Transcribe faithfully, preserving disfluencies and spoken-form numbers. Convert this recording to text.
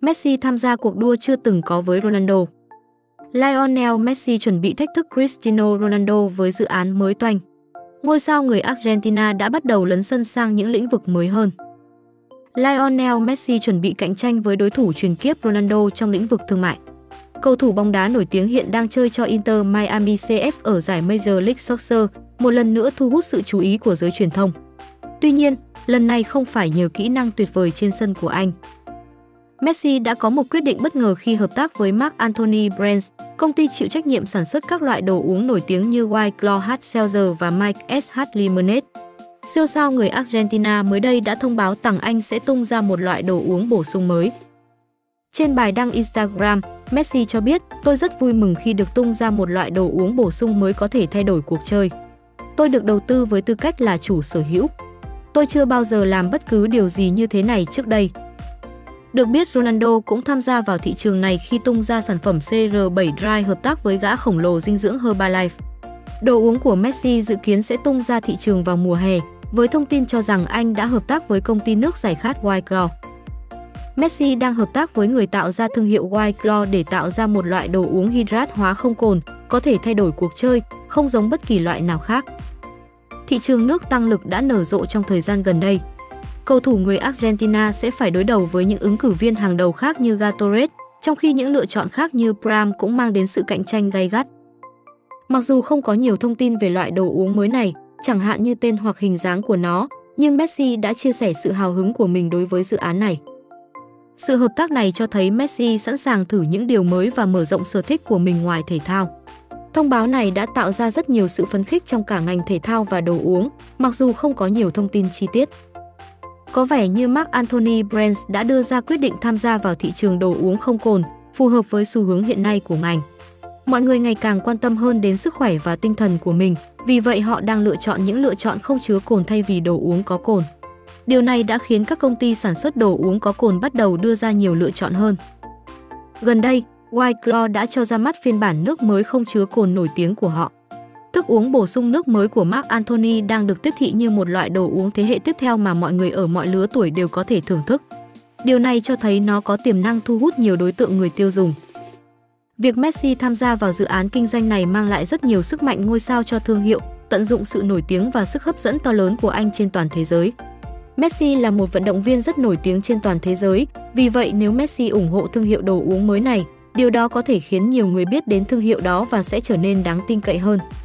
Messi tham gia cuộc đua chưa từng có với Ronaldo. Lionel Messi chuẩn bị thách thức Cristiano Ronaldo với dự án mới toanh. Ngôi sao người Argentina đã bắt đầu lấn sân sang những lĩnh vực mới hơn. Lionel Messi chuẩn bị cạnh tranh với đối thủ truyền kiếp Ronaldo trong lĩnh vực thương mại. Cầu thủ bóng đá nổi tiếng hiện đang chơi cho Inter Miami xê ép ở giải Major League Soccer, một lần nữa thu hút sự chú ý của giới truyền thông. Tuy nhiên, lần này không phải nhờ kỹ năng tuyệt vời trên sân của anh. Messi đã có một quyết định bất ngờ khi hợp tác với Marc Anthony Brands, công ty chịu trách nhiệm sản xuất các loại đồ uống nổi tiếng như White Claw, Hard Seltzer và Mike ét hát Lemonade. Siêu sao người Argentina mới đây đã thông báo rằng anh sẽ tung ra một loại đồ uống bổ sung mới. Trên bài đăng Instagram, Messi cho biết, tôi rất vui mừng khi được tung ra một loại đồ uống bổ sung mới có thể thay đổi cuộc chơi. Tôi được đầu tư với tư cách là chủ sở hữu. Tôi chưa bao giờ làm bất cứ điều gì như thế này trước đây. Được biết, Ronaldo cũng tham gia vào thị trường này khi tung ra sản phẩm xê rờ bảy Dry hợp tác với gã khổng lồ dinh dưỡng Herbalife. Đồ uống của Messi dự kiến sẽ tung ra thị trường vào mùa hè, với thông tin cho rằng anh đã hợp tác với công ty nước giải khát White Claw. Messi đang hợp tác với người tạo ra thương hiệu White Claw để tạo ra một loại đồ uống hydrat hóa không cồn, có thể thay đổi cuộc chơi, không giống bất kỳ loại nào khác. Thị trường nước tăng lực đã nở rộ trong thời gian gần đây. Cầu thủ người Argentina sẽ phải đối đầu với những ứng cử viên hàng đầu khác như Gatorade, trong khi những lựa chọn khác như Pram cũng mang đến sự cạnh tranh gay gắt. Mặc dù không có nhiều thông tin về loại đồ uống mới này, chẳng hạn như tên hoặc hình dáng của nó, nhưng Messi đã chia sẻ sự hào hứng của mình đối với dự án này. Sự hợp tác này cho thấy Messi sẵn sàng thử những điều mới và mở rộng sở thích của mình ngoài thể thao. Thông báo này đã tạo ra rất nhiều sự phấn khích trong cả ngành thể thao và đồ uống, mặc dù không có nhiều thông tin chi tiết. Có vẻ như Marc Anthony Brands đã đưa ra quyết định tham gia vào thị trường đồ uống không cồn, phù hợp với xu hướng hiện nay của ngành. Mọi người ngày càng quan tâm hơn đến sức khỏe và tinh thần của mình, vì vậy họ đang lựa chọn những lựa chọn không chứa cồn thay vì đồ uống có cồn. Điều này đã khiến các công ty sản xuất đồ uống có cồn bắt đầu đưa ra nhiều lựa chọn hơn. Gần đây, White Claw đã cho ra mắt phiên bản nước mới không chứa cồn nổi tiếng của họ. Thức uống bổ sung nước mới của Marc Anthony đang được tiếp thị như một loại đồ uống thế hệ tiếp theo mà mọi người ở mọi lứa tuổi đều có thể thưởng thức. Điều này cho thấy nó có tiềm năng thu hút nhiều đối tượng người tiêu dùng. Việc Messi tham gia vào dự án kinh doanh này mang lại rất nhiều sức mạnh ngôi sao cho thương hiệu, tận dụng sự nổi tiếng và sức hấp dẫn to lớn của anh trên toàn thế giới. Messi là một vận động viên rất nổi tiếng trên toàn thế giới, vì vậy nếu Messi ủng hộ thương hiệu đồ uống mới này, điều đó có thể khiến nhiều người biết đến thương hiệu đó và sẽ trở nên đáng tin cậy hơn.